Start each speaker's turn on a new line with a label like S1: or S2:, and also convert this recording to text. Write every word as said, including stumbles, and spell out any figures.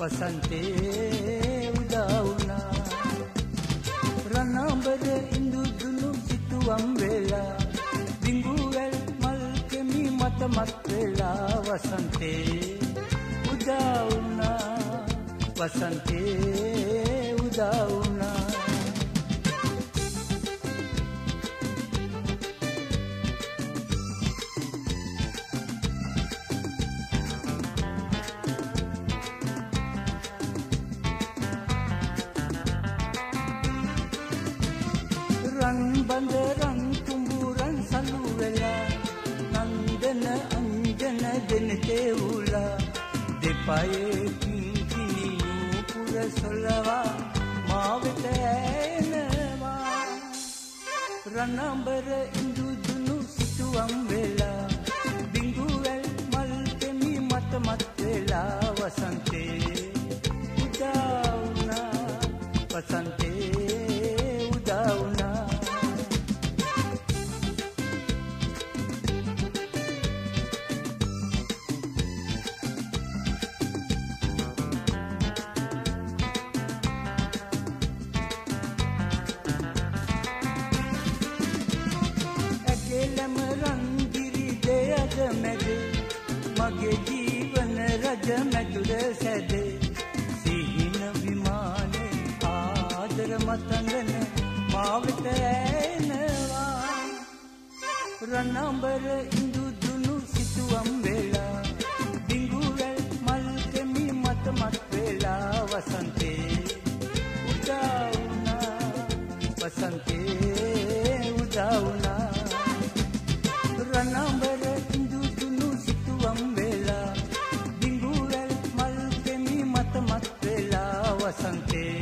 S1: වසන්තේ උදා වුණා රණඹර ඉඳුදුණු සිතුවම් වෙලා බිඟුවැල් මල් කෙමි මත මත් වෙලා වසන්තේ උදා වුණා වසන්තේ උදා වුණා රන් බඳ රන් කුඹුරන් සලු වෙලා නන්දන අංජන දෙන තේවුලා දෙපයේ කිංකිණි නූපුර සොලවා මා වෙත ඇනවා රණඹර ඉඳුදුණු සිතුවම් වෙලා බිඟුවැල් මල් තෙමි මත මත් වෙලා වසන්තේ උදා වුණා වසන්තේ උදා වුණා ඇගෙලම රන්ගිරි දෙයද මැද මගේ ජීවන රජ මැදුර සැදේ සිහින විමානේ ආදර මතංගන මා වෙත ඇනවා රණඹර ඉඳුදුණු සිතුවම් වෙලා බිඟුවැල් මල් කෙමි මත මත් වෙලා වසන්තේ උදා වුණා වසන්තේ උදා වුණා රණඹර ඉඳුදුණු සිතුවම් වෙලා බිඟුවැල් මල් කෙමි මත මත් වෙලා වසන්තේ